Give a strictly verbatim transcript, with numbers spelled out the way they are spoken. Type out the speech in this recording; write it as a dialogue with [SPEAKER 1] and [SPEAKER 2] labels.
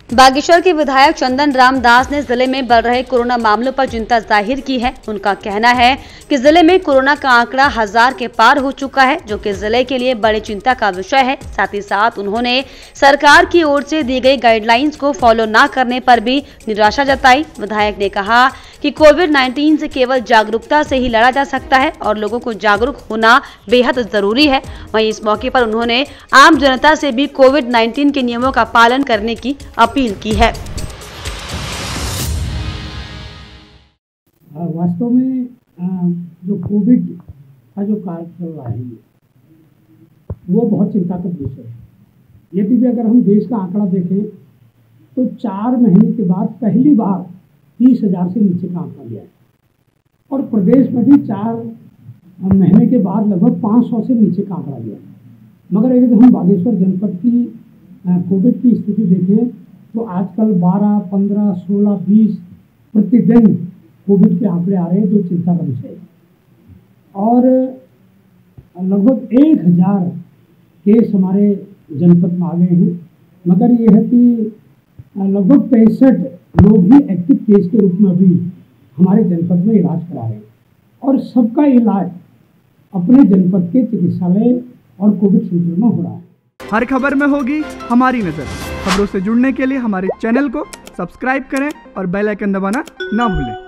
[SPEAKER 1] बागेश्वर के विधायक चंदन राम दास ने जिले में बढ़ रहे कोरोना मामलों पर चिंता जाहिर की है। उनका कहना है कि जिले में कोरोना का आंकड़ा हजार के पार हो चुका है, जो कि जिले के लिए बड़ी चिंता का विषय है। साथ ही साथ उन्होंने सरकार की ओर से दी गई गाइडलाइंस को फॉलो न करने पर भी निराशा जताई। विधायक ने कहा कि कोविड नाइन्टीन से केवल जागरूकता से ही लड़ा जा सकता है और लोगों को जागरूक होना बेहद जरूरी है। वहीं इस मौके पर उन्होंने आम जनता से भी कोविड नाइन्टीन के नियमों का पालन करने की अपील की है।
[SPEAKER 2] वास्तव में जो कोविड का जो काल चल रहा है वो बहुत चिंता का विषय है। यदि भी अगर हम देश का आंकड़ा देखें तो चार महीने के बाद पहली बार तीस हजार से नीचे का आंकड़ा गया है और प्रदेश में भी चार महीने के बाद लगभग पाँच सौ से नीचे का आंकड़ा गया है। मगर यदि हम बागेश्वर जनपद की कोविड की स्थिति देखें तो आजकल बारह, पंद्रह, सोलह, बीस प्रतिदिन कोविड के आंकड़े आ रहे हैं, जो चिंता का विषय है। और लगभग एक हजार केस हमारे जनपद में आ गए हैं, मगर ये है कि लगभग पैंसठ लोग ही एक्टिव केस के रूप में अभी हमारे जनपद में इलाज करा रहे हैं और सबका इलाज अपने जनपद के चिकित्सालय और कोविड सेंटर में हो रहा है।
[SPEAKER 3] हर खबर में होगी हमारी नज़र। खबरों से जुड़ने के लिए हमारे चैनल को सब्सक्राइब करें और बेल आइकन दबाना ना भूलें।